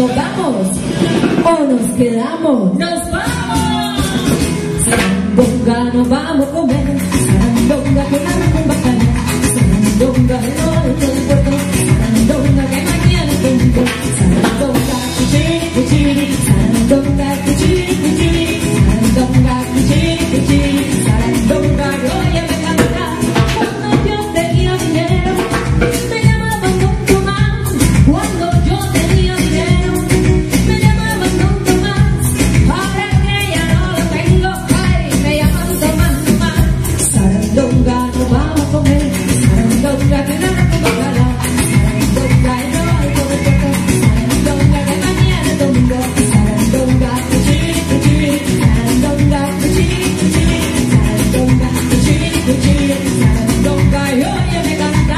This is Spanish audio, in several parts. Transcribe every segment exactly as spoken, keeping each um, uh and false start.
¿Nos vamos o nos quedamos? ¡Nos vamos! Sarandonga, nos vamos a comer. Sarandonga, que un bacana. Sarandonga, el norte del puerto. Sarandonga, que mañana es domingo. Sarandonga, cuchiri, cuchiri. Sarandonga, cuchiri, cuchiri. Sarandonga, cuchiri, cuchiri. Sarandonga, que hoy me encanta. Cuando yo tenía dinero, me llamaban Don Tomás. Cuando yo tenía dinero, me llamaban Don Tomás. Ahora que ya no lo tengo, ay, me llaman Tomás, Tomás. Sarandonga, nos vamos a comer. Sarandonga, que nada con bacala. Sarandonga, el alto del puerto. Sarandonga, que mañana es domingo. Sarandonga, cuchiri, cuchiri. Sarandonga, cuchiri, cuchiri. Sarandonga, cuchiri, cuchiri. Sarandonga, y oye me canta.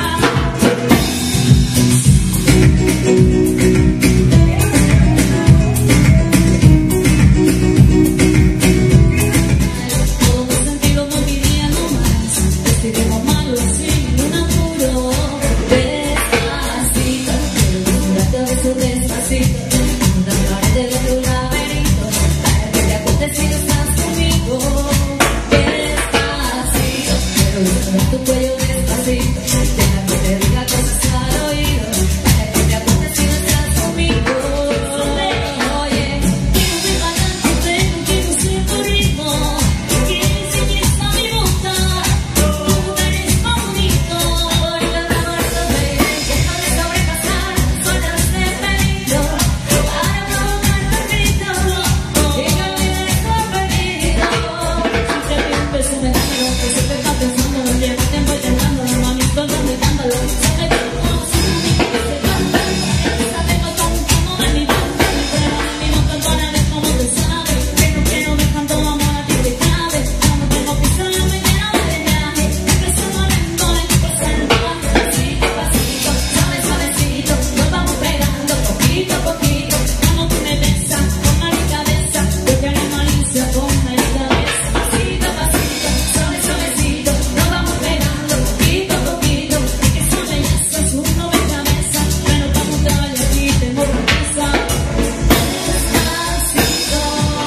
Todo sentido no vivía nomás. Este dejo malo sin un apuro. Despacito, quiero desnudarte a besos despacito. Inundarte del otro laberinto. Para que te acuerdes si no estás conmigo. Despacito, quiero desnudar tu cuello despacito. Deja que te diga cosas al oído. Para que te acuerdes si no estás conmigo. Oye, quiero ver bailando, tengo que lucir tu ritmo. Quieres y fiesta mi boca. Tú eres bonito. Por la muerte, baby. Deja de sobrepasar zonas de peligro. Para provocar tu grito. Y que olvides tu apellido. Si te pido un beso, me dámelo. Que se te está pensando. No llevo tiempo intentándolo. Mami, estoy dándolo. Sabe que no soy un niño que se canta. Sabe que son como de mi banda. Pero de mí no te paran como te sabe. Que no quiero dejar todo amor a ti te cabe. Cuando tengo piso en la mañana de viaje. Empezando a lentones, pasando pasito, pasito. Suave, suavecito. Nos vamos pegando poquito a poquito. Cuando tú me besas con la cabeza. Yo quiero malicia con la cabeza. Pasito, pasito. Suave, suavecito. Nos vamos pegando poquito a poquito. Y que esa belleza es un rompecabezas. Pero para montarle a ti tengo promesa. Despacito.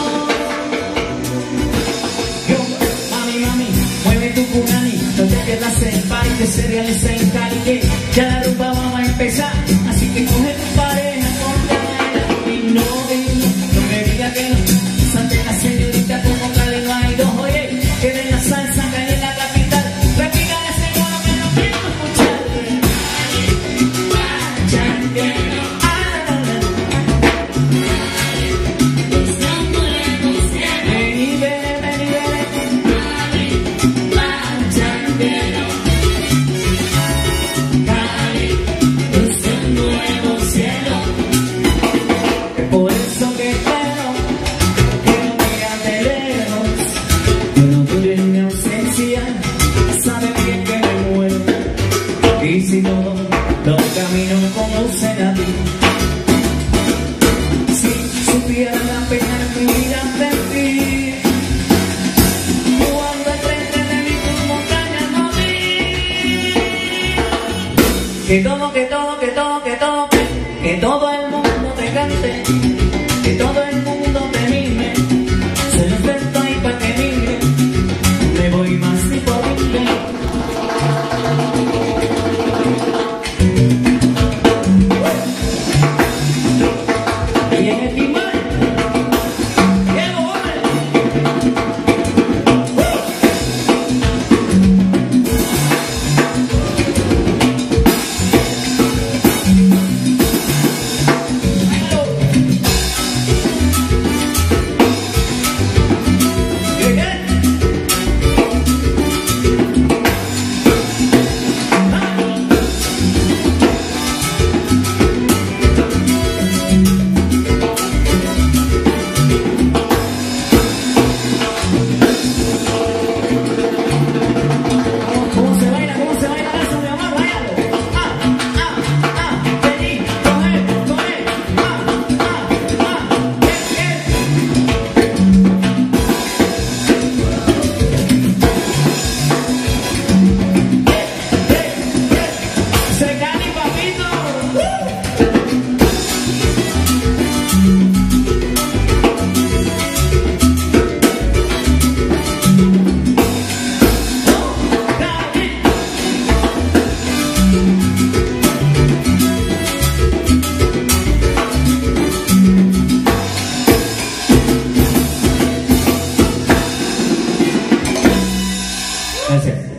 Yo, mami, mami, mueve tu punani. No te pierdas el party que se realiza en Cali. Que ya la rumba vamos a empezar. Así que coge tu pareja, ponte a bailar. Y no, no me diga que no. Santa la señorita como Cali no hay dos. Oye, que de la salsa cae en la capital. Repita ese coro que no quiero escuchar. Ven y ven, ven y ven. Por eso que quiero que no digas de lejos, que no dure en mi ausencia. Sabes bien que me muero. Y si no, los caminos conducen a ti. Si supiera la pena en mi vida sentir, cuando el frente de mi tus montañas no vi. Que todo, que todo, que todo, que todo, que, que todo el mundo te cante, que todo el mundo te mime. Soy los estoy pa' que mire, me voy más ni por mí. Y en el timón, ¡llego, hombre! ¡Hello! Gracias.